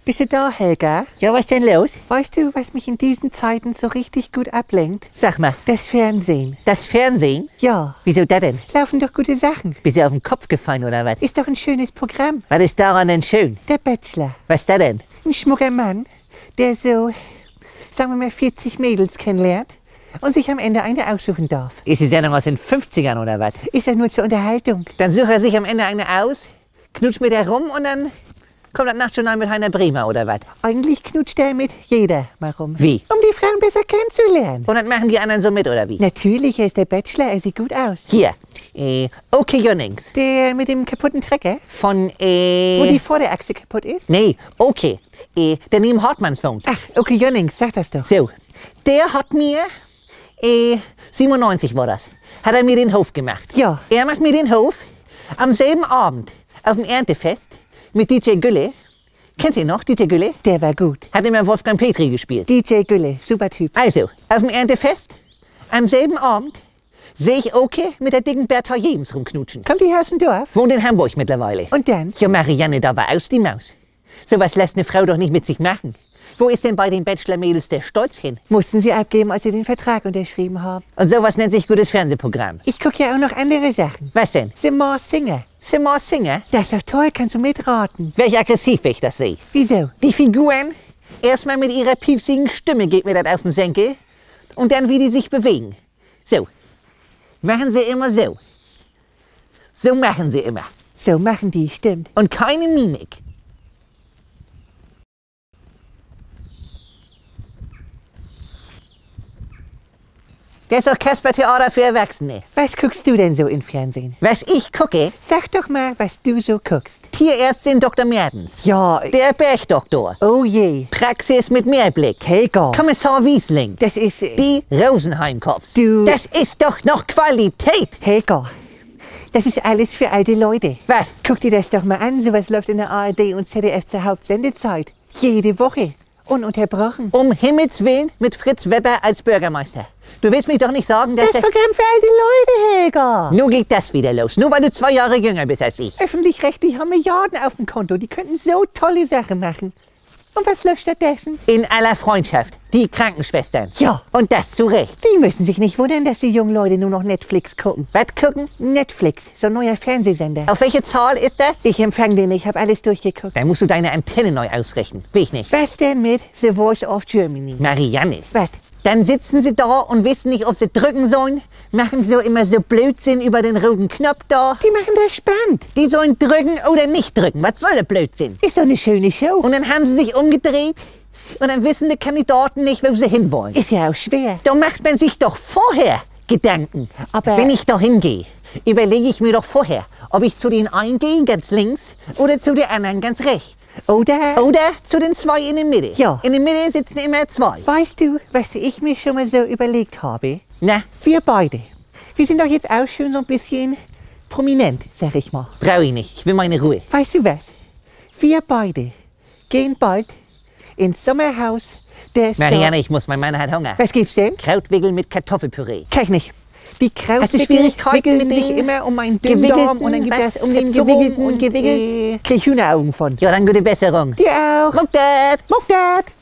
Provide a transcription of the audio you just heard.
Bist du da, Helga? Ja, was denn los? Weißt du, was mich in diesen Zeiten so richtig gut ablenkt? Sag mal. Das Fernsehen. Das Fernsehen? Ja. Wieso das denn? Laufen doch gute Sachen. Bist du auf den Kopf gefallen oder was? Ist doch ein schönes Programm. Was ist daran denn schön? Der Bachelor. Was ist das denn? Ein schmucker Mann, der so, sagen wir mal, 40 Mädels kennenlernt und sich am Ende eine aussuchen darf. Ist die Sendung aus den 50ern oder was? Ist doch nur zur Unterhaltung. Dann sucht er sich am Ende eine aus, knutscht mit der rum und dann kommt das Nachtjournal mit Heiner Bremer oder was? Eigentlich knutscht er mit jeder mal rum. Wie? Um die Frauen besser kennenzulernen. Und dann machen die anderen so mit oder wie? Natürlich, er ist der Bachelor, er sieht gut aus. Hier, okay Jonnings. Der mit dem kaputten Trecker, Von, wo die Vorderachse kaputt ist. Nee, okay. Der neben Hartmanns wohnt. Ach, okay, Jonnings, sag das doch. So, der hat mir, 97 war das, hat er mir den Hof gemacht. Ja. Er macht mir den Hof am selben Abend auf dem Erntefest mit DJ Gülle. Kennt ihr noch DJ Gülle? Der war gut. Hat immer Wolfgang Petri gespielt. DJ Gülle, super Typ. Also, auf dem Erntefest, am selben Abend, sehe ich Oke mit der dicken Bertha Jebens rumknutschen. Kommt die aus dem Dorf? Wohnt in Hamburg mittlerweile. Und dann? Ja, Marianne, da war aus die Maus. Sowas lässt eine Frau doch nicht mit sich machen. Wo ist denn bei den Bachelor-Mädels der Stolz hin? Mussten sie abgeben, als sie den Vertrag unterschrieben haben. Und sowas nennt sich gutes Fernsehprogramm. Ich gucke ja auch noch andere Sachen. Was denn? The Masked Singer. The Masked Singer? Das ist doch toll, kannst du mitraten. Welch aggressiv, wenn ich das sehe. Wieso? Die Figuren, erstmal mit ihrer piepsigen Stimme geht mir das auf den Senkel. Und dann, wie die sich bewegen. So. Machen sie immer so. So machen sie immer. So machen die, stimmt. Und keine Mimik. Das ist doch Kasper-Theater für Erwachsene. Was guckst du denn so im Fernsehen? Was ich gucke? Sag doch mal, was du so guckst. Tierärztin Dr. Mertens. Ja. Der Bergdoktor. Oh je. Praxis mit Mehrblick. Helga. Kommissar Wiesling. Das ist... Die Rosenheim-Cops. Du... Das ist doch noch Qualität. Helga. Das ist alles für alte Leute. Was? Guck dir das doch mal an, sowas läuft in der ARD und ZDF zur Hauptsendezeit. Jede Woche. Ununterbrochen. Um Himmels Willen mit Fritz Weber als Bürgermeister. Du willst mich doch nicht sagen, dass Das Programm für alte Leute, Helga. Nun geht das wieder los. Nur weil du 2 Jahre jünger bist als ich. Öffentlich-rechtlich haben Milliarden auf dem Konto. Die könnten so tolle Sachen machen. Und was läuft stattdessen? In aller Freundschaft. Die Krankenschwestern. Ja. Und das zu Recht. Die müssen sich nicht wundern, dass die jungen Leute nur noch Netflix gucken. Was gucken? Netflix, so ein neuer Fernsehsender. Auf welche Zahl ist das? Ich empfange den nicht, habe alles durchgeguckt. Dann musst du deine Antenne neu ausrichten. Will ich nicht. Was denn mit The Voice of Germany? Marianne. Was? Dann sitzen sie da und wissen nicht, ob sie drücken sollen. Machen so immer so Blödsinn über den roten Knopf da. Die machen das spannend. Die sollen drücken oder nicht drücken. Was soll der Blödsinn? Ist doch eine schöne Show. Und dann haben sie sich umgedreht und dann wissen die Kandidaten nicht, wo sie hinwollen. Ist ja auch schwer. Da macht man sich doch vorher Gedanken. Aber wenn ich da hingehe, überlege ich mir doch vorher, ob ich zu den einen gehe, ganz links, oder zu den anderen, ganz rechts. Oder zu den 2 in der Mitte. Ja. In der Mitte sitzen immer 2. Weißt du, was ich mir schon mal so überlegt habe? Na, Wir beide. Wir sind doch jetzt auch schon so ein bisschen prominent, sag ich mal. brauche ich nicht. Ich will meine Ruhe. Weißt du was? Wir beide gehen bald ins Sommerhaus der Marianne, ich muss, mein Mann hat Hunger. Was gibt's denn? Krautwickel mit Kartoffelpüree. Kann ich nicht. Die Hast du Krautwickel Schwierigkeiten wickeln mit sich den immer um meinen Dünndarm und dann gibt gewickelten, es um den gewickelten und gewickelt? krieg ich Hühneraugen von. Ja, dann gute Besserung. Dir auch. Muck dat. Muck dat.